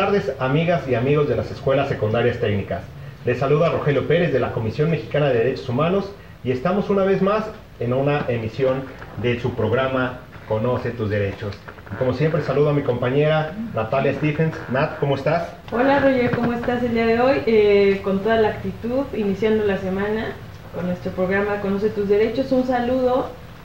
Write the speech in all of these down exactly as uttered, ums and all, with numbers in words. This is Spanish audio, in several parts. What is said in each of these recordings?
tardes, amigas y amigos de las escuelas secundarias técnicas. Les saluda Rogelio Pérez de la Comisión Mexicana de Derechos Humanos y estamos una vez más en una emisión de su programa Conoce tus Derechos. Y como siempre saludo a mi compañera Natalia Stephens. Nat, ¿cómo estás? Hola Roger, ¿cómo estás el día de hoy? Eh, con toda la actitud, iniciando la semana con nuestro programa Conoce tus Derechos. Un saludo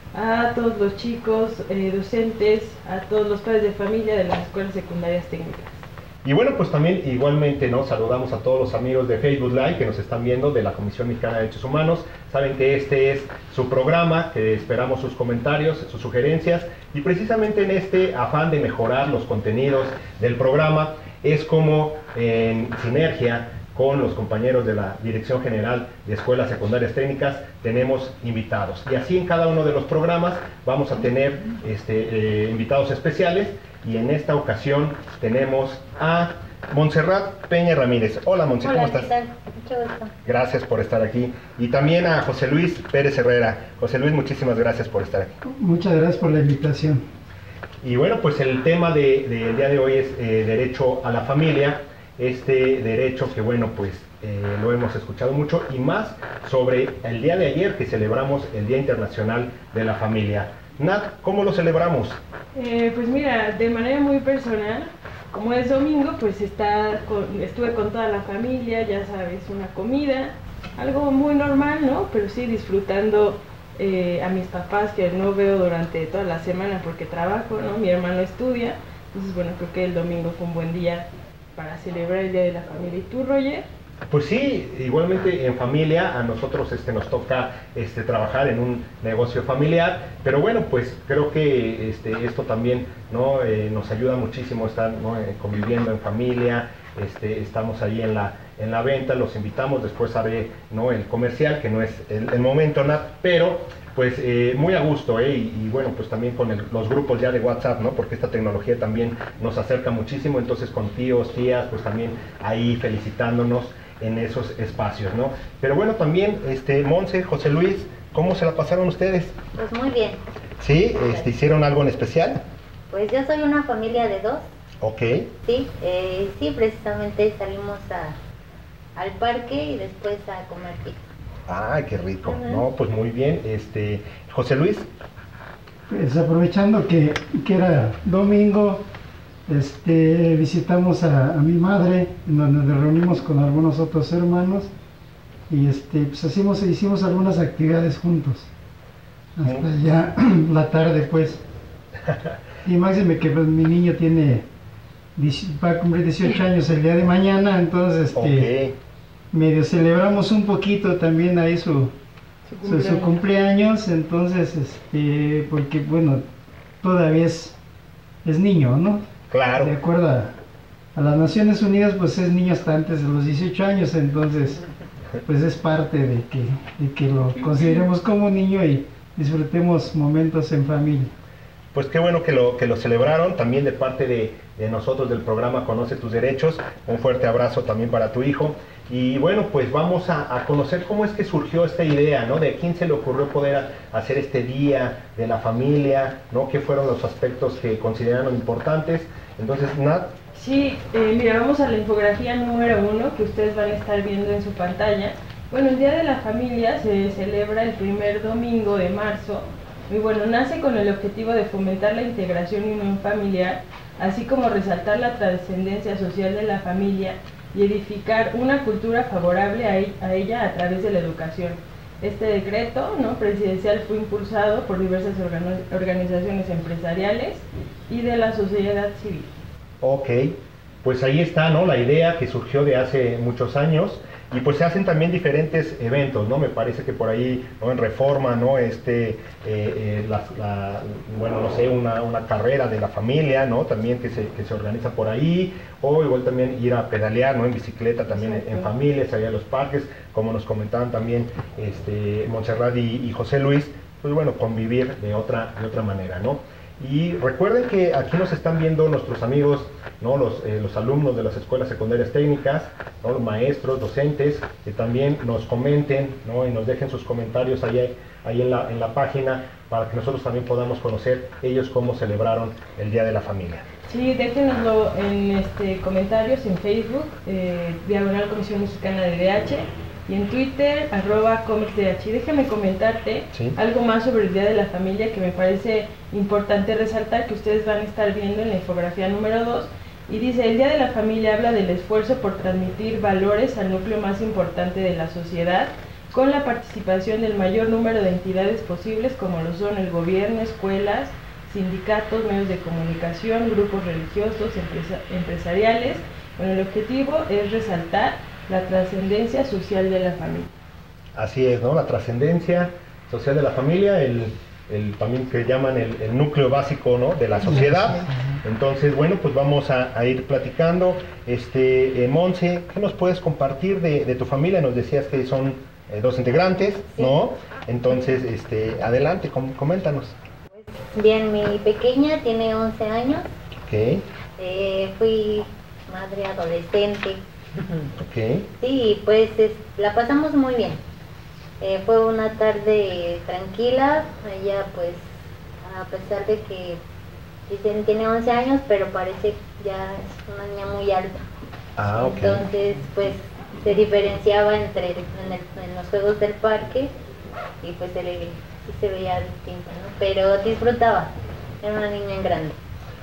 a todos los chicos, eh, docentes, a todos los padres de familia de las escuelas secundarias técnicas. Y bueno, pues también igualmente nos saludamos a todos los amigos de Facebook Live que nos están viendo de la Comisión Mexicana de Derechos Humanos. Saben que este es su programa, que esperamos sus comentarios, sus sugerencias, y precisamente en este afán de mejorar los contenidos del programa es como en sinergia con los compañeros de la Dirección General de Escuelas Secundarias Técnicas tenemos invitados. Y así en cada uno de los programas vamos a tener este, eh, invitados especiales, y en esta ocasión tenemos a Montserrat Peña Ramírez. Hola Montse, ¿cómo estás? Hola, ¿qué tal? Mucho gusto. Gracias por estar aquí. Y también a José Luis Pérez Herrera. José Luis, muchísimas gracias por estar aquí. Muchas gracias por la invitación. Y bueno, pues el tema del de, de día de hoy es eh, derecho a la familia. Este derecho que bueno, pues eh, lo hemos escuchado mucho, y más sobre el día de ayer que celebramos el Día Internacional de la Familia. Nat, ¿cómo lo celebramos? Eh, pues mira, de manera muy personal, como es domingo, pues está con, estuve con toda la familia, ya sabes, una comida, algo muy normal, ¿no? Pero sí disfrutando eh, a mis papás, que no veo durante toda la semana porque trabajo, ¿no? Mi hermano estudia, entonces bueno, creo que el domingo fue un buen día para celebrar el Día de la Familia. ¿Y tú, Roger? Pues sí, igualmente en familia. A nosotros este, nos toca este, trabajar en un negocio familiar, pero bueno, pues creo que este, esto también, ¿no? eh, nos ayuda muchísimo estar, ¿no? eh, conviviendo en familia. Este, estamos ahí en la, en la venta, los invitamos, después haré, ¿no? el comercial, que no es el, el momento, Nat, pero pues eh, muy a gusto, ¿eh? y, y bueno, pues también con el, los grupos ya de WhatsApp, ¿no? Porque esta tecnología también nos acerca muchísimo, entonces con tíos, tías, pues también ahí felicitándonos en esos espacios, ¿no? Pero bueno, también, este, Monse, José Luis, ¿cómo se la pasaron ustedes? Pues muy bien. ¿Sí? Este, ¿hicieron algo en especial? Pues yo soy una familia de dos. Ok. Sí, eh, sí, precisamente salimos a, al parque y después a comer pizza. Ay, qué rico. Uh-huh. No, pues muy bien. Este, José Luis. Pues aprovechando que, que era domingo, este, visitamos a, a mi madre, en donde nos reunimos con algunos otros hermanos y este, pues hicimos, hicimos algunas actividades juntos. Hasta Mm. ya la tarde, pues. Y máxime que pues, mi niño tiene, va a cumplir dieciocho años el día de mañana, entonces este, Ok. medio celebramos un poquito también ahí su, Su su, cumpleaños. su cumpleaños, entonces, este, porque bueno, todavía es, es niño, ¿no? Claro. De acuerdo a, a las Naciones Unidas, pues es niño hasta antes de los dieciocho años, entonces, pues es parte de que, de que lo consideremos como niño y disfrutemos momentos en familia. Pues qué bueno que lo, que lo celebraron, también de parte de, de nosotros del programa Conoce tus Derechos. Un fuerte abrazo también para tu hijo. Y bueno, pues vamos a, a conocer cómo es que surgió esta idea, ¿no? De quién se le ocurrió poder a, hacer este día de la familia, ¿no? ¿Qué fueron los aspectos que consideraron importantes? Entonces, Nat. Sí, eh, mira, vamos a la infografía número uno que ustedes van a estar viendo en su pantalla. Bueno, el Día de la Familia se celebra el primer domingo de marzo. Y bueno, nace con el objetivo de fomentar la integración y unión familiar, así como resaltar la trascendencia social de la familia y edificar una cultura favorable a, e a ella a través de la educación. Este decreto, ¿no? presidencial fue impulsado por diversas organ organizaciones empresariales y de la sociedad civil. Ok, pues ahí está, ¿no? La idea que surgió de hace muchos años. Y pues se hacen también diferentes eventos, ¿no? Me parece que por ahí, ¿no? En Reforma, ¿no? Este, eh, eh, la, la, bueno, no sé, una, una carrera de la familia, ¿no? También que se, que se organiza por ahí, o igual también ir a pedalear, ¿no? En bicicleta también en, en familia, salir a los parques, como nos comentaban también este, Montserrat y, y José Luis, pues bueno, convivir de otra, de otra manera, ¿no? Y recuerden que aquí nos están viendo nuestros amigos, ¿no? los, eh, los alumnos de las escuelas secundarias técnicas, ¿no? Los maestros, docentes, que también nos comenten, ¿no? Y nos dejen sus comentarios ahí, ahí en, la, en la página, para que nosotros también podamos conocer ellos cómo celebraron el Día de la Familia. Sí, déjenoslo en este, comentarios en Facebook, eh, Diagonal Comisión Mexicana de D H, y en Twitter, arroba comicsdh. Déjame comentarte sí. algo más sobre el Día de la Familia que me parece importante resaltar, que ustedes van a estar viendo en la infografía número dos. Y dice, el Día de la Familia habla del esfuerzo por transmitir valores al núcleo más importante de la sociedad, con la participación del mayor número de entidades posibles, como lo son el gobierno, escuelas, sindicatos, medios de comunicación, grupos religiosos, empresa empresariales. Bueno, el objetivo es resaltar la trascendencia social de la familia. Así es, ¿no? La trascendencia social de la familia, el, el también que llaman el, el núcleo básico, ¿no?, de la sociedad. Entonces, bueno, pues vamos a, a ir platicando. Este, eh, Monse, ¿qué nos puedes compartir de, de tu familia? Nos decías que son eh, dos integrantes, ¿no? Entonces, este, adelante, com coméntanos. Bien, mi pequeña tiene once años. Ok. Eh, fui madre adolescente. Ok. Sí, pues es, la pasamos muy bien. Eh, fue una tarde tranquila. Ella, pues, a pesar de que dicen tiene once años, pero parece ya es una niña muy alta. Ah, ok. Entonces, pues, se diferenciaba entre en, el, en los juegos del parque y pues se, le, sí se veía distinta, ¿no? Pero disfrutaba. Era una niña en grande.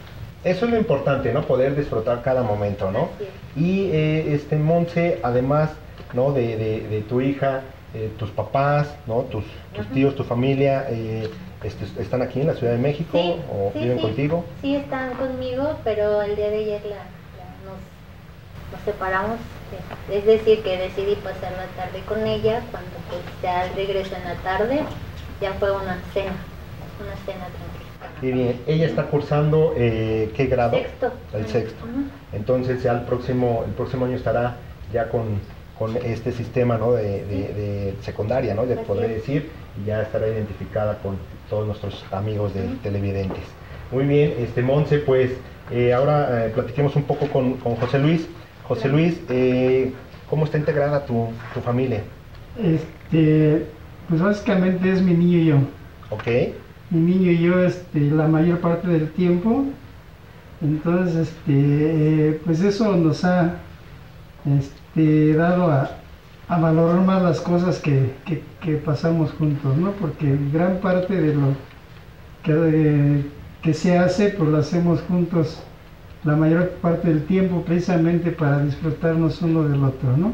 Eso es lo importante, ¿no? Poder disfrutar cada momento, ¿no? Sí. Y eh, este Monse, además, ¿no?, de, de, de tu hija, eh, tus papás, ¿no?, tus, tus Ajá. tíos, tu familia, eh, este, ¿están aquí en la Ciudad de México Sí, o sí, viven sí. contigo? Sí, están conmigo, pero el día de ayer la, la- nos, nos separamos. Sí. Es decir, que decidí pasar la tarde con ella, cuando pues ya al regreso en la tarde, ya fue una cena, una cena tranquila. Qué bien. Ella está cursando, eh, ¿qué grado? Sexto. El sexto. Ujú. Entonces ya el próximo, el próximo año estará ya con, con este sistema, ¿no?, de, de, de secundaria, ¿no?, de Así poder es. decir, y ya estará identificada con todos nuestros amigos de Ujú. televidentes. Muy bien, este Monse, pues eh, ahora eh, platiquemos un poco con, con José Luis. José Claro. Luis, eh, ¿cómo está integrada tu, tu familia? Este, pues básicamente es mi niño y yo. ¿Ok? Mi niño y yo, este, la mayor parte del tiempo. Entonces, este, eh, pues eso nos ha, este, dado a, a valorar más las cosas que, que, que pasamos juntos, ¿no? Porque gran parte de lo que, eh, que se hace, pues lo hacemos juntos la mayor parte del tiempo, precisamente para disfrutarnos uno del otro, ¿no?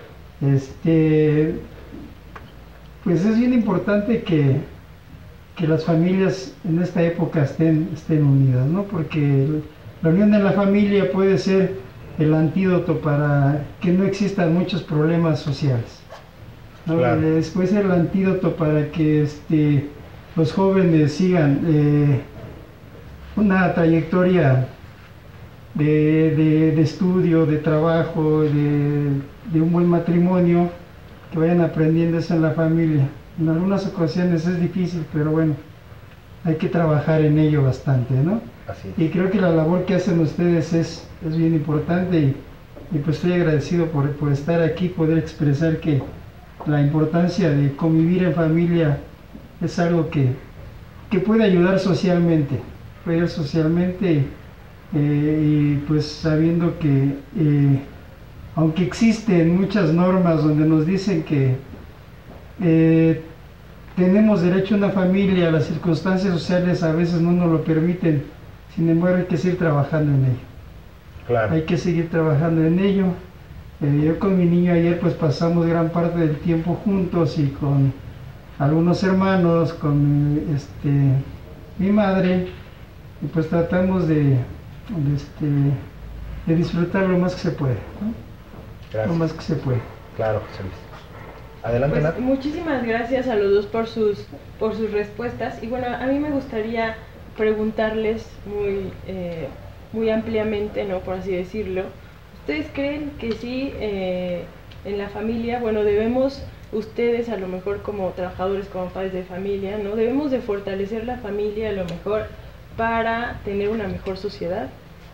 Este, pues es bien importante que, que las familias en esta época estén, estén unidas, ¿no? Porque la unión de la familia puede ser el antídoto para que no existan muchos problemas sociales, ¿no? Claro. Es, puede ser el antídoto para que este, los jóvenes sigan eh, una trayectoria de, de, de estudio, de trabajo, de, de un buen matrimonio, que vayan aprendiendo eso en la familia. En algunas ocasiones es difícil, pero bueno, hay que trabajar en ello bastante, ¿no? Así es. Y creo que la labor que hacen ustedes es, es bien importante y, y pues estoy agradecido por, por estar aquí, poder expresar que la importancia de convivir en familia es algo que, que puede ayudar socialmente, puede ayudar socialmente eh, y pues sabiendo que eh, aunque existen muchas normas donde nos dicen que eh, tenemos derecho a una familia, las circunstancias sociales a veces no nos lo permiten, sin embargo hay que seguir trabajando en ello. Claro. Hay que seguir trabajando en ello. Eh, yo con mi niño ayer pues pasamos gran parte del tiempo juntos y con algunos hermanos, con este, mi madre, y pues tratamos de, de, este, de disfrutar lo más que se puede, ¿no? Gracias. Lo más que se puede. Claro, José Luis. Adelante, Pues, Nat. muchísimas gracias a los dos por sus, por sus respuestas. Y bueno, a mí me gustaría preguntarles muy, eh, muy ampliamente, ¿no?, por así decirlo. ¿Ustedes creen que sí, eh, en la familia, bueno, debemos, ustedes a lo mejor como trabajadores, como padres de familia, ¿no?, debemos de fortalecer la familia a lo mejor para tener una mejor sociedad?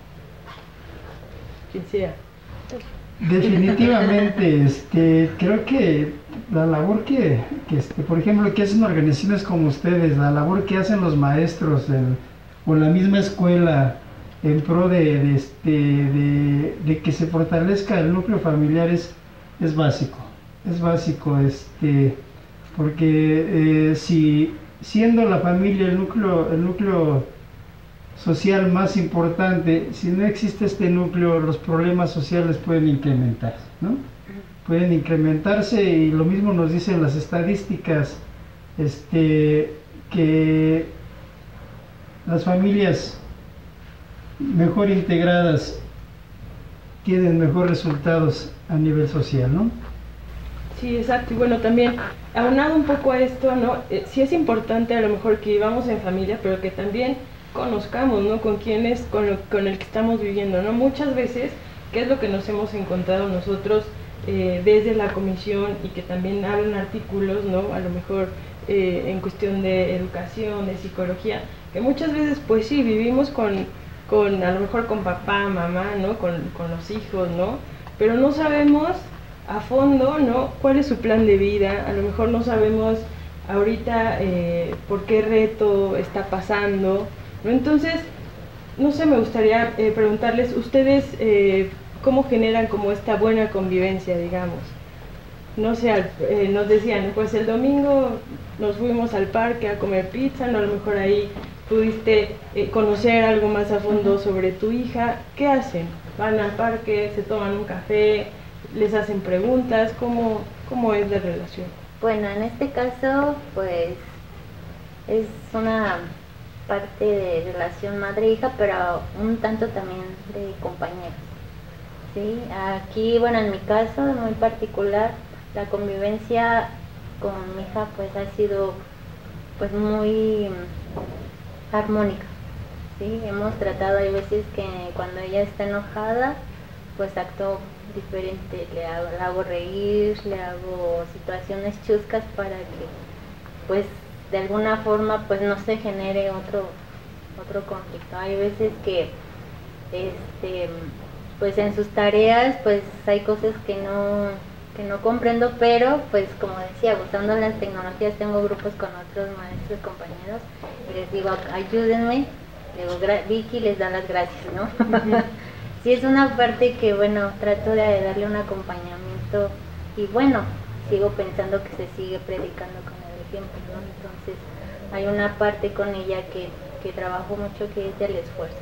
Quien sea. Definitivamente, este, creo que la labor que, que este, por ejemplo, que hacen organizaciones como ustedes, la labor que hacen los maestros en, o la misma escuela, en pro de, de, este, de, de que se fortalezca el núcleo familiar es, es básico, es básico, este, porque eh, si siendo la familia el núcleo, el núcleo social más importante, si no existe este núcleo, los problemas sociales pueden incrementarse, ¿no? Pueden incrementarse y lo mismo nos dicen las estadísticas, este, que las familias mejor integradas tienen mejores resultados a nivel social, ¿no? Sí, exacto. Y bueno, también, aunado un poco a esto, ¿no? Eh, sí es importante a lo mejor que vivamos en familia, pero que también conozcamos, ¿no? Con quién es, con, lo, con el que estamos viviendo, ¿no? Muchas veces, ¿qué es lo que nos hemos encontrado nosotros eh, desde la comisión y que también hablan artículos, ¿no? A lo mejor eh, en cuestión de educación, de psicología, que muchas veces, pues sí, vivimos con, con a lo mejor con papá, mamá, ¿no? Con, con los hijos, ¿no? Pero no sabemos a fondo, ¿no? ¿Cuál es su plan de vida? A lo mejor no sabemos ahorita eh, por qué reto está pasando, ¿no? Entonces, no sé, me gustaría eh, preguntarles, ustedes eh, cómo generan como esta buena convivencia, digamos. No sé, eh, nos decían, pues el domingo nos fuimos al parque a comer pizza, ¿no? A lo mejor ahí pudiste eh, conocer algo más a fondo sobre tu hija. ¿Qué hacen? Van al parque, se toman un café, les hacen preguntas, ¿cómo, cómo es la relación? Bueno, en este caso, pues, es una parte de relación madre-hija, pero un tanto también de compañeros, ¿sí? Aquí, bueno, en mi caso, muy particular, la convivencia con mi hija, pues, ha sido, pues, muy armónica, ¿sí? Hemos tratado, hay veces que cuando ella está enojada, pues, actúo diferente, le hago, la hago reír, le hago situaciones chuscas para que, pues, de alguna forma, pues, no se genere otro otro conflicto. Hay veces que, este, pues, en sus tareas, pues, hay cosas que no que no comprendo, pero, pues, como decía, usando las tecnologías, tengo grupos con otros maestros, compañeros, y les digo, ayúdenme, le digo, Vicky les da las gracias, ¿no? Sí, es una parte que, bueno, trato de darle un acompañamiento y, bueno, sigo pensando que se sigue predicando con el ejemplo, ¿no? Entonces, hay una parte con ella que, que trabajo mucho, que es del esfuerzo,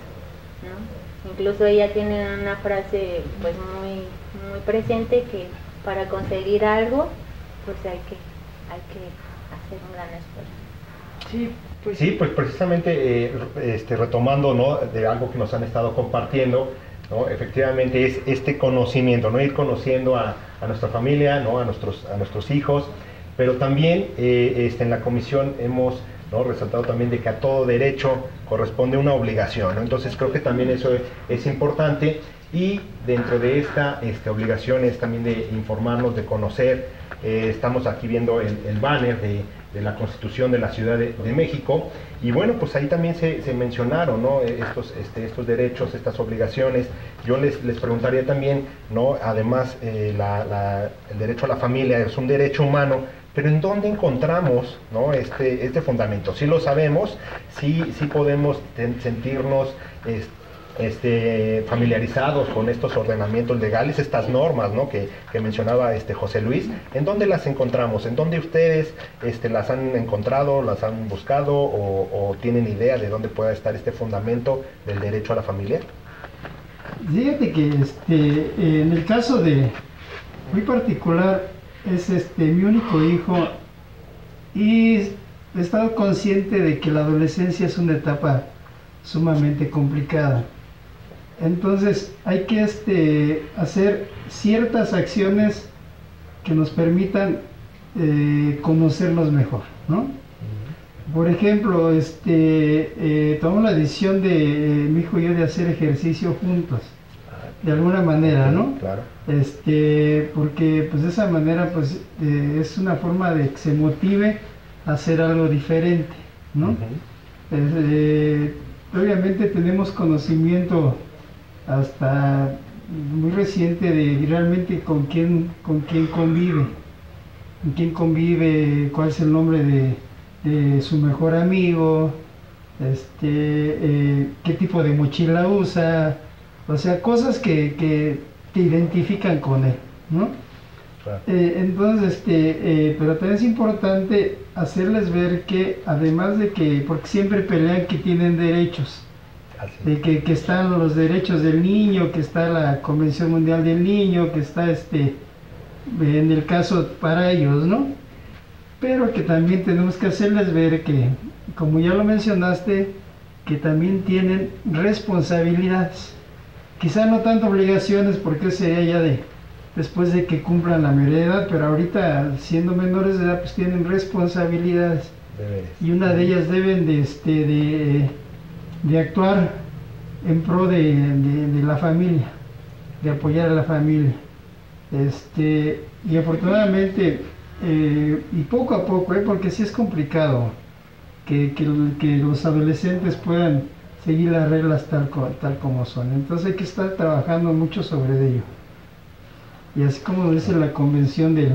¿no? Incluso ella tiene una frase, pues, muy, muy presente, que para conseguir algo, pues hay que, hay que hacer un gran esfuerzo. Sí, pues, sí, pues precisamente eh, este, retomando, ¿no?, de algo que nos han estado compartiendo, ¿no? Efectivamente es este conocimiento, ¿no? Ir conociendo a, a nuestra familia, ¿no? a, nuestros, a nuestros hijos, pero también eh, este, en la comisión hemos, ¿no?, resaltado también de que a todo derecho corresponde una obligación, ¿no? Entonces creo que también eso es, es importante, y dentro de esta este, obligación es también de informarnos, de conocer. Eh, estamos aquí viendo el, el banner de, de la Constitución de la Ciudad de, de México, y bueno, pues ahí también se, se mencionaron, ¿no?, estos, este, estos derechos, estas obligaciones. Yo les, les preguntaría también, ¿no?, además eh, la, la, el derecho a la familia es un derecho humano, pero ¿en dónde encontramos, ¿no?, este, este fundamento? Sí lo sabemos, sí, sí podemos ten, sentirnos este, Este, familiarizados con estos ordenamientos legales, estas normas, ¿no?, que, que mencionaba este José Luis. ¿En dónde las encontramos? ¿En dónde ustedes este, las han encontrado, las han buscado, o, o tienen idea de dónde pueda estar este fundamento del derecho a la familia? Fíjate que este, en el caso de muy particular, es este mi único hijo, y he estado consciente de que la adolescencia es una etapa sumamente complicada. Entonces hay que este, hacer ciertas acciones que nos permitan eh, conocerlos mejor, ¿no? Por ejemplo, este, eh, tomamos la decisión de eh, mi hijo y yo de hacer ejercicio juntos, de alguna manera, ¿no? Claro. Este, porque pues de esa manera pues eh, es una forma de que se motive a hacer algo diferente, ¿no? Uh-huh. eh, obviamente tenemos conocimiento hasta muy reciente de realmente con quién, con quién convive, con quién convive, cuál es el nombre de, de su mejor amigo, este, eh, qué tipo de mochila usa, o sea, cosas que, que te identifican con él, ¿no? Claro. Eh, entonces, este, eh, pero también es importante hacerles ver que, además de que, porque siempre pelean que tienen derechos, Así. de que, que están los derechos del niño, que está la Convención Mundial del Niño, que está este, en el caso para ellos, ¿no? Pero que también tenemos que hacerles ver que, como ya lo mencionaste, que también tienen responsabilidades. Quizá no tanto obligaciones, porque eso sería ya de después de que cumplan la mayoría de edad, pero ahorita siendo menores de edad pues tienen responsabilidades. Deberes. Y una de ellas deben de, este, de, de actuar en pro de, de, de la familia, de apoyar a la familia. Este, y afortunadamente, eh, y poco a poco, eh, porque sí es complicado que, que, que los adolescentes puedan seguir las reglas tal, tal como son. Entonces hay que estar trabajando mucho sobre ello. Y así como dice la Convención del,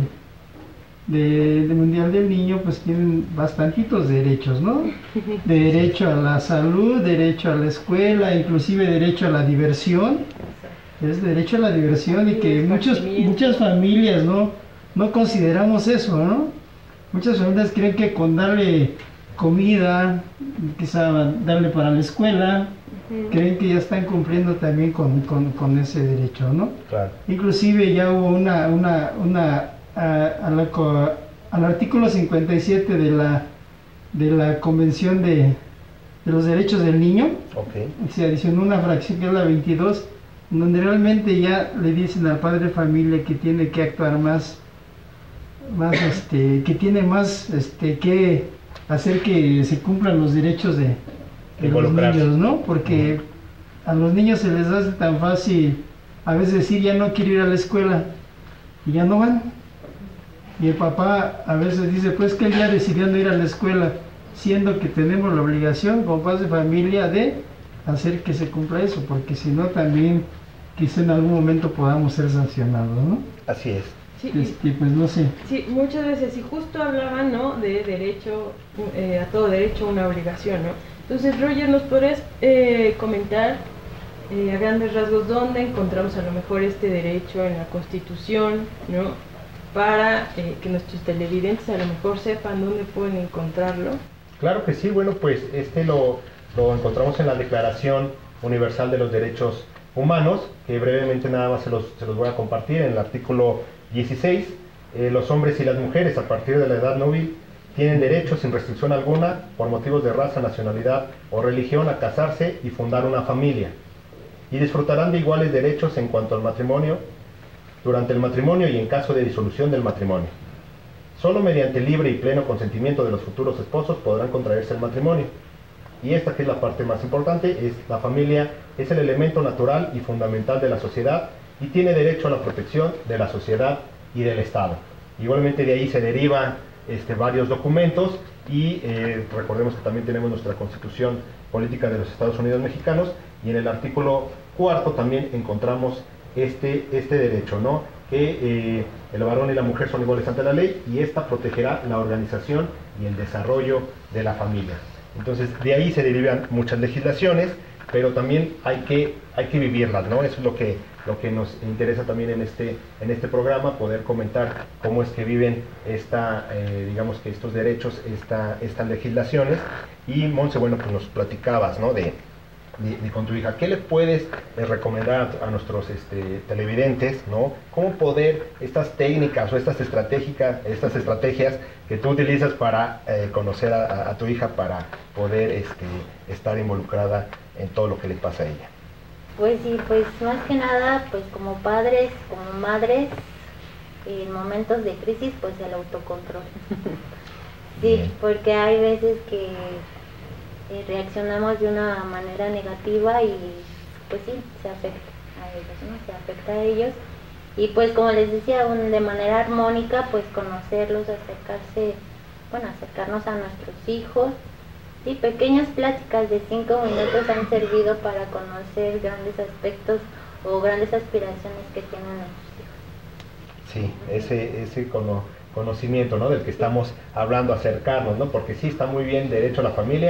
de, de Mundial del Niño, pues tienen bastantitos derechos, ¿no? Derecho a la salud, derecho a la escuela, inclusive derecho a la diversión. Es derecho a la diversión y que muchos, muchas familias no, no consideramos eso, ¿no? Muchas familias creen que con darle comida, quizá darle para la escuela, uh-huh. creen que ya están cumpliendo también con, con, con ese derecho, ¿no? Claro. Inclusive ya hubo una, una, una a, a la, al artículo cincuenta y siete de la, de la Convención de, de los Derechos del Niño, okay. se adicionó una fracción que es la veintidós, donde realmente ya le dicen al padre de familia que tiene que actuar más, más este, que tiene más este, que hacer que se cumplan los derechos de, de los niños, ¿no? Porque uh-huh. a los niños se les hace tan fácil a veces decir ya no quiero ir a la escuela y ya no van. Y el papá a veces dice pues que él ya decidió no ir a la escuela, siendo que tenemos la obligación como padres de familia de hacer que se cumpla eso, porque si no también quizá en algún momento podamos ser sancionados, ¿no? Así es. Sí, este, pues no sé. Sí, muchas veces, y justo hablaban, ¿no?, de derecho, eh, a todo derecho una obligación, ¿no? Entonces, Roger, ¿nos podrías eh, comentar eh, a grandes rasgos dónde encontramos a lo mejor este derecho en la Constitución, ¿no?, para eh, que nuestros televidentes a lo mejor sepan dónde pueden encontrarlo? Claro que sí, bueno, pues este lo, lo encontramos en la Declaración Universal de los Derechos Humanos, que brevemente nada más se los, se los voy a compartir. En el artículo dieciséis, eh, los hombres y las mujeres a partir de la edad núbil tienen derecho sin restricción alguna, por motivos de raza, nacionalidad o religión, a casarse y fundar una familia, y disfrutarán de iguales derechos en cuanto al matrimonio, durante el matrimonio y en caso de disolución del matrimonio. Solo mediante libre y pleno consentimiento de los futuros esposos podrán contraerse el matrimonio. Y esta, que es la parte más importante, es la familia es el elemento natural y fundamental de la sociedad y tiene derecho a la protección de la sociedad y del Estado. Igualmente de ahí se derivan este, varios documentos y eh, recordemos que también tenemos nuestra Constitución Política de los Estados Unidos Mexicanos, y en el artículo cuarto también encontramos este, este derecho, ¿no?, que eh, el varón y la mujer son iguales ante la ley, y esta protegerá la organización y el desarrollo de la familia. Entonces, de ahí se derivan muchas legislaciones, pero también hay que, hay que vivirlas, ¿no? Eso es lo que, lo que nos interesa también en este, en este programa, poder comentar cómo es que viven esta, eh, digamos que estos derechos, esta, estas legislaciones. Y Monse, bueno, pues nos platicabas, ¿no?, de, de, de con tu hija. ¿Qué le puedes eh, recomendar a, a nuestros este, televidentes, ¿no? ¿Cómo poder estas técnicas o estas estratégicas, estas estrategias que tú utilizas para eh, conocer a, a tu hija, para poder este, estar involucrada en todo lo que le pasa a ella? Pues sí, pues más que nada, pues como padres, como madres, en momentos de crisis, pues el autocontrol. Sí, bien. Porque hay veces que eh, reaccionamos de una manera negativa y pues sí, se afecta a ellos, ¿no? Se afecta a ellos. Y pues como les decía, un, de manera armónica, pues conocerlos, acercarse, bueno, acercarnos a nuestros hijos. Sí, pequeñas pláticas de cinco minutos han servido para conocer grandes aspectos o grandes aspiraciones que tienen nuestros hijos. Sí, ese, ese cono, conocimiento, ¿no?, del que estamos hablando, acercarnos, ¿no? Porque sí está muy bien derecho a la familia,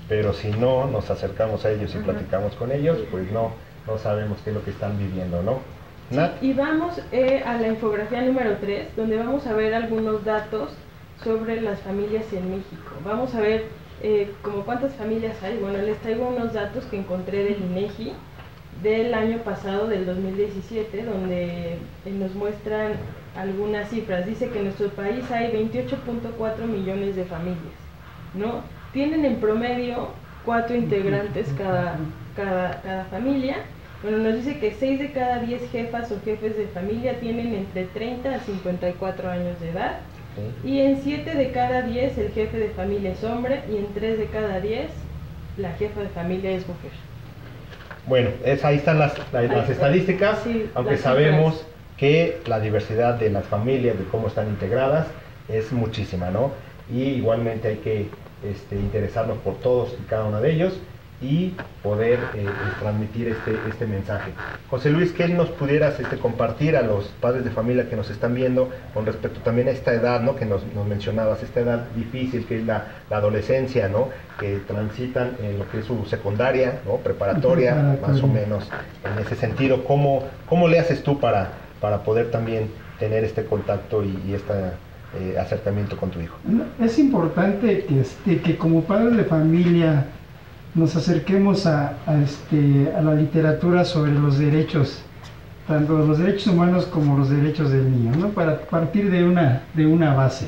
pero si no nos acercamos a ellos y Ajá. platicamos con ellos, pues no, no sabemos qué es lo que están viviendo, ¿no? Nat. Y vamos eh, a la infografía número tres, donde vamos a ver algunos datos sobre las familias en México. Vamos a ver eh, como cuántas familias hay. Bueno, les traigo unos datos que encontré del INEGI del año pasado, del dos mil diecisiete, donde eh, nos muestran algunas cifras. Dice que en nuestro país hay veintiocho punto cuatro millones de familias, ¿no? Tienen en promedio cuatro integrantes cada, cada, cada familia. Bueno, nos dice que seis de cada diez jefas o jefes de familia tienen entre treinta a cincuenta y cuatro años de edad. Sí. Y en siete de cada diez el jefe de familia es hombre, y en tres de cada diez la jefa de familia es mujer. Bueno, es, ahí están las, las, las estadísticas, Sí, aunque las sabemos cifras. que la diversidad de las familias, de cómo están integradas, es muchísima, ¿no? Y igualmente hay que este, interesarnos por todos y cada uno de ellos y poder eh, transmitir este, este mensaje. José Luis, ¿qué nos pudieras este, compartir a los padres de familia que nos están viendo con respecto también a esta edad, ¿no? Que nos, nos mencionabas, esta edad difícil que es la, la adolescencia, ¿no? Que transitan en lo que es su secundaria, ¿no? Preparatoria, más o menos en ese sentido. ¿Cómo, cómo le haces tú para, para poder también tener este contacto y, y este eh, acercamiento con tu hijo? Es importante que, este, que como padres de familia nos acerquemos a, a, este, a la literatura sobre los derechos, tanto los derechos humanos como los derechos del niño, ¿no? Para partir de una, de una base,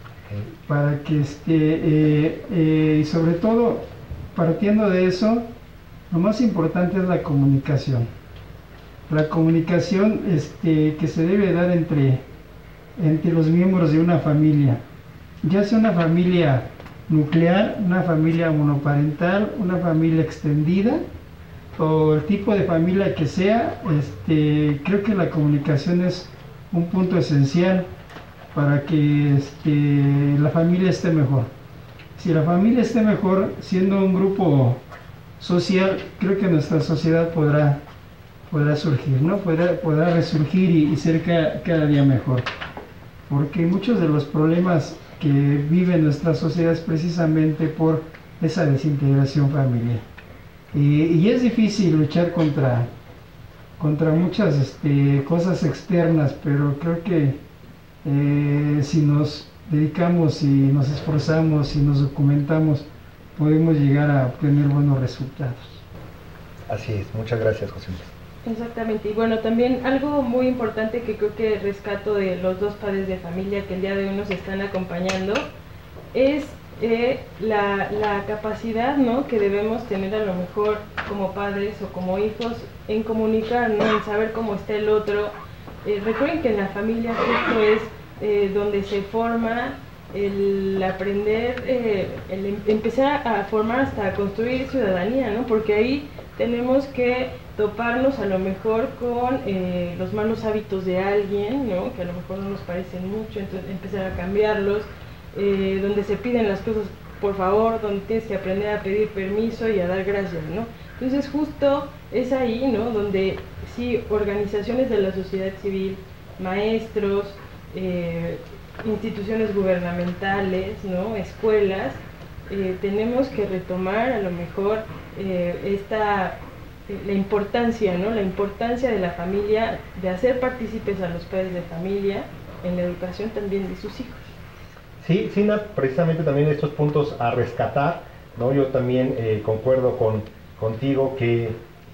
para que, este, eh, eh, y sobre todo, partiendo de eso, lo más importante es la comunicación. La comunicación este, que se debe dar entre, entre los miembros de una familia, ya sea una familia nuclear, una familia monoparental, una familia extendida o el tipo de familia que sea. Este, creo que la comunicación es un punto esencial para que este, la familia esté mejor. Si la familia esté mejor, siendo un grupo social, creo que nuestra sociedad podrá, podrá surgir, ¿no? Podrá, podrá resurgir y, y ser cada, cada día mejor. Porque muchos de los problemas que vive nuestra sociedad es precisamente por esa desintegración familiar. Y, y es difícil luchar contra, contra muchas este, cosas externas, pero creo que eh, si nos dedicamos y nos esforzamos y nos documentamos, podemos llegar a obtener buenos resultados. Así es, muchas gracias, José Luis. Exactamente, y bueno, también algo muy importante que creo que rescato de los dos padres de familia que el día de hoy nos están acompañando es eh, la, la capacidad, ¿no?, que debemos tener a lo mejor como padres o como hijos en comunicar, ¿no?, en saber cómo está el otro. Eh, recuerden que en la familia justo es eh, donde se forma el aprender, eh, el em empezar a formar hasta construir ciudadanía, ¿no?, porque ahí tenemos que toparnos a lo mejor con eh, los malos hábitos de alguien, ¿no?, que a lo mejor no nos parecen mucho, entonces empezar a cambiarlos, eh, donde se piden las cosas por favor, donde tienes que aprender a pedir permiso y a dar gracias, ¿no? Entonces justo es ahí, ¿no?, donde sí, organizaciones de la sociedad civil, maestros, eh, instituciones gubernamentales, ¿no?, escuelas, eh, tenemos que retomar a lo mejor eh, esta la importancia, ¿no?, la importancia de la familia, de hacer partícipes a los padres de familia en la educación también de sus hijos. Sí, sí, Nat, precisamente también estos puntos a rescatar, ¿no? Yo también eh, concuerdo con, contigo que,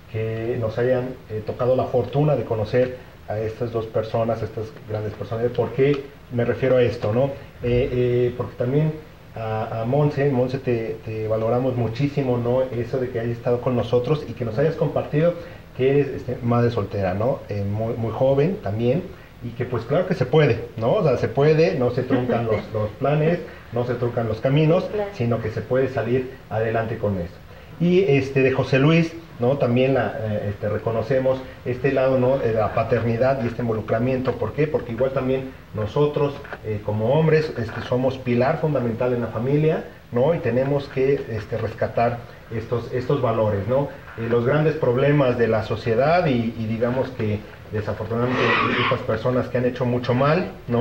que nos hayan eh, tocado la fortuna de conocer a estas dos personas, a estas grandes personas. ¿Por qué me refiero a esto, no? Eh, eh, porque también a, a Monse, Monse te, te valoramos muchísimo, ¿no?, eso de que hayas estado con nosotros y que nos hayas compartido que eres este, madre soltera, ¿no?, eh, muy, muy joven también, y que pues claro que se puede, ¿no? O sea, se puede, no se truncan los, los planes, no se truncan los caminos, Claro. sino que se puede salir adelante con eso. Y este de José Luis, ¿no?, también la, eh, este, reconocemos este lado, ¿no?, de la paternidad y este involucramiento. ¿Por qué? Porque igual también nosotros eh, como hombres este, somos pilar fundamental en la familia, ¿no?, y tenemos que este, rescatar estos, estos valores, ¿no? Eh, los grandes problemas de la sociedad y, y digamos que desafortunadamente estas personas que han hecho mucho mal, ¿no?,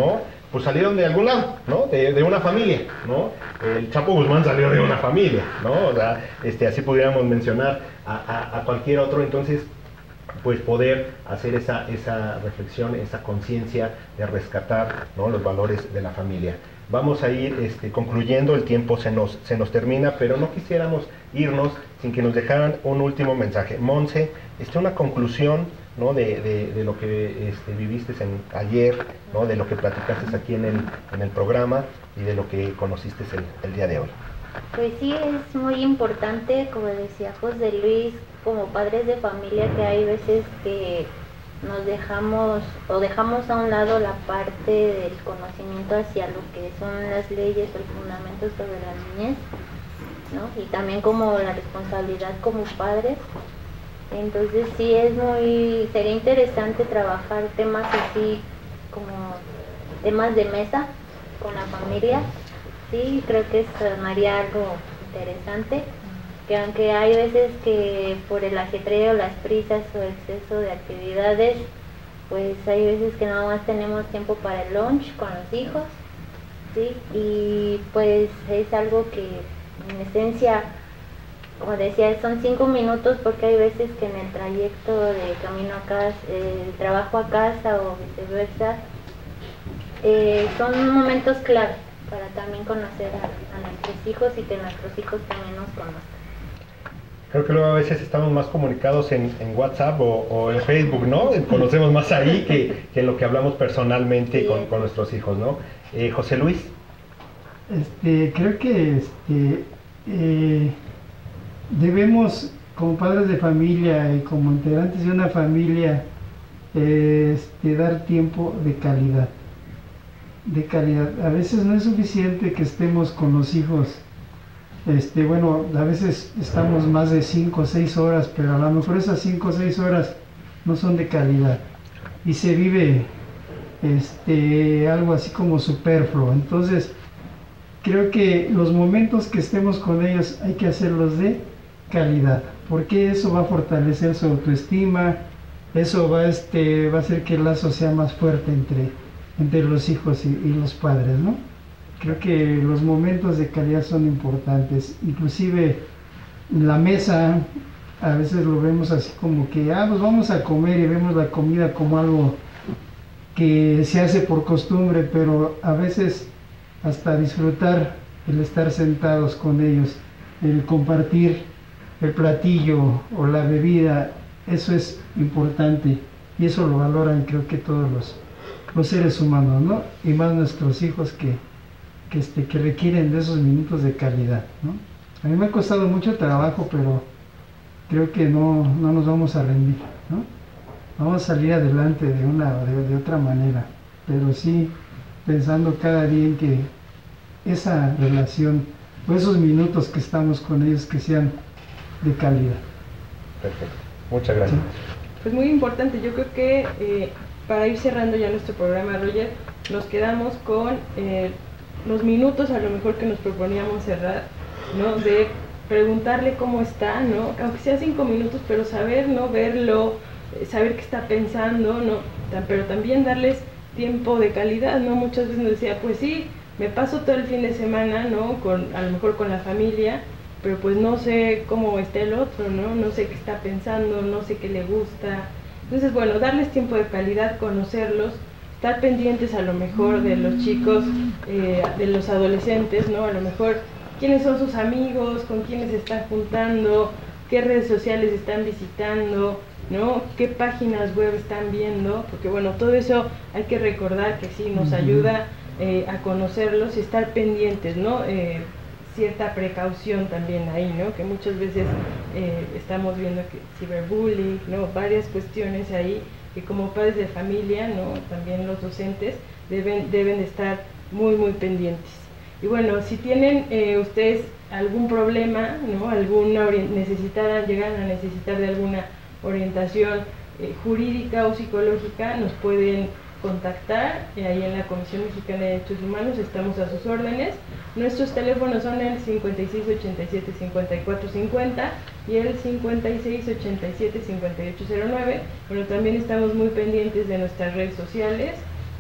pues salieron de algún lado, ¿no? De, de una familia, ¿no? El Chapo Guzmán salió de una familia, ¿no? O sea, este, así pudiéramos mencionar a, a, a cualquier otro. Entonces, pues poder hacer esa, esa reflexión, esa conciencia de rescatar, ¿no?, los valores de la familia. Vamos a ir este, concluyendo, el tiempo se nos, se nos termina, pero no quisiéramos irnos sin que nos dejaran un último mensaje. Monse, este, una conclusión, ¿no?, de, de, de lo que este, viviste en, ayer, ¿no?, de lo que platicaste aquí en el, en el programa y de lo que conociste el, el día de hoy. Pues sí, es muy importante, como decía José Luis, como padres de familia, que hay veces que nos dejamos o dejamos a un lado la parte del conocimiento hacia lo que son las leyes o el fundamento sobre la niñez, ¿no? Y también como la responsabilidad como padres. Entonces sí es muy, sería interesante trabajar temas así como temas de mesa con la familia. Sí, creo que sonaría algo interesante, que aunque hay veces que por el ajetreo, las prisas o exceso de actividades, pues hay veces que nada más tenemos tiempo para el lunch con los hijos, ¿sí? Y pues es algo que en esencia, como decía, son cinco minutos, porque hay veces que en el trayecto de camino a casa, el trabajo a casa o viceversa, eh, son momentos clave para también conocer a, a nuestros hijos y que nuestros hijos también nos conozcan. Creo que luego a veces estamos más comunicados en, en WhatsApp o, o en Facebook, ¿no? Conocemos más ahí que, que en lo que hablamos personalmente sí, con, con nuestros hijos, ¿no? Eh, José Luis. Este, creo que este, eh, debemos, como padres de familia y como integrantes de una familia, eh, este, dar tiempo de calidad. de calidad. A veces no es suficiente que estemos con los hijos, este, bueno, a veces estamos más de cinco o seis horas, pero a lo mejor esas cinco o seis horas no son de calidad y se vive este, algo así como superfluo. Entonces creo que los momentos que estemos con ellos hay que hacerlos de calidad, porque eso va a fortalecer su autoestima, eso va, este, va a hacer que el lazo sea más fuerte entre entre los hijos y, y los padres, ¿no? Creo que los momentos de calidad son importantes, inclusive la mesa, a veces lo vemos así como que, ah, pues vamos a comer y vemos la comida como algo que se hace por costumbre, pero a veces hasta disfrutar el estar sentados con ellos, el compartir el platillo o la bebida, eso es importante y eso lo valoran creo que todos los los seres humanos, ¿no? Y más nuestros hijos que, que, este, que requieren de esos minutos de calidad, ¿no? A mí me ha costado mucho trabajo, pero creo que no, no nos vamos a rendir, ¿no? Vamos a salir adelante de una de, de otra manera, pero sí pensando cada día en que esa relación o esos minutos que estamos con ellos que sean de calidad. Perfecto, muchas gracias. Sí. Pues muy importante, yo creo que eh, para ir cerrando ya nuestro programa, Roger, nos quedamos con eh, los minutos a lo mejor que nos proponíamos cerrar, ¿no? De preguntarle cómo está, ¿no? Aunque sea cinco minutos, pero saber, ¿no? Verlo, eh, saber qué está pensando, ¿no? Pero también darles tiempo de calidad, ¿no? Muchas veces nos decía, pues sí, me paso todo el fin de semana, ¿no? Con, a lo mejor con la familia, pero pues no sé cómo está el otro, ¿no? No sé qué está pensando, no sé qué le gusta. Entonces, bueno, darles tiempo de calidad, conocerlos, estar pendientes a lo mejor de los chicos, eh, de los adolescentes, ¿no? A lo mejor quiénes son sus amigos, con quiénes se están juntando, qué redes sociales están visitando, ¿no? Qué páginas web están viendo, porque bueno, todo eso hay que recordar que sí nos ayuda eh, a conocerlos y estar pendientes, ¿no? Eh, cierta precaución también ahí, ¿no? Que muchas veces eh, estamos viendo que ciberbullying, ¿no? Varias cuestiones ahí que como padres de familia, ¿no? También los docentes deben, deben estar muy, muy pendientes. Y bueno, si tienen eh, ustedes algún problema, ¿no? Alguna necesitaran, llegan a necesitar de alguna orientación eh, jurídica o psicológica, nos pueden contactar eh, ahí en la Comisión Mexicana de Derechos Humanos, estamos a sus órdenes. Nuestros teléfonos son el cincuenta y seis ochenta y siete cincuenta y cuatro cincuenta y el cincuenta y seis ochenta y siete cincuenta y ocho cero nueve. Bueno, también estamos muy pendientes de nuestras redes sociales,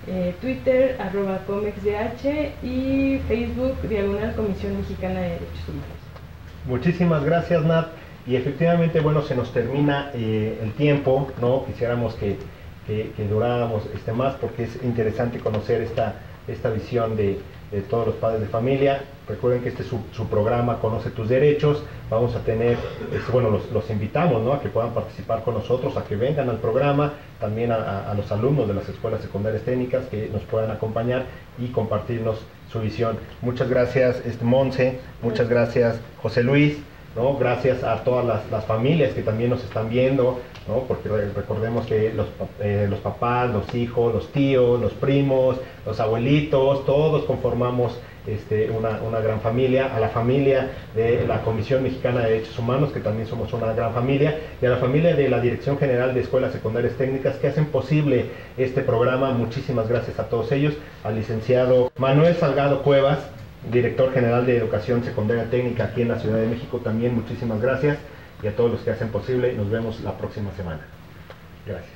eh, Twitter, arroba comexdh y Facebook, diagonal Comisión Mexicana de Derechos Humanos. Muchísimas gracias, Nat. Y efectivamente, bueno, se nos termina eh, el tiempo, ¿no? Quisiéramos que, que, que duráramos este, más, porque es interesante conocer esta, esta visión de, de todos los padres de familia. Recuerden que este es su, su programa, Conoce tus Derechos. Vamos a tener, este, bueno, los, los invitamos, ¿no?, a que puedan participar con nosotros, a que vengan al programa, también a, a los alumnos de las escuelas secundarias técnicas que nos puedan acompañar y compartirnos su visión. Muchas gracias, este, Monse, muchas gracias, José Luis, ¿no? Gracias a todas las, las familias que también nos están viendo, ¿no? Porque recordemos que los, eh, los papás, los hijos, los tíos, los primos, los abuelitos, todos conformamos este, una, una gran familia. A la familia de la Comisión Mexicana de Derechos Humanos, que también somos una gran familia, y a la familia de la Dirección General de Escuelas Secundarias Técnicas, que hacen posible este programa. Muchísimas gracias a todos ellos. Al licenciado Manuel Salgado Cuevas, director general de Educación Secundaria Técnica aquí en la Ciudad de México, también muchísimas gracias, y a todos los que hacen posible. Nos vemos la próxima semana. Gracias.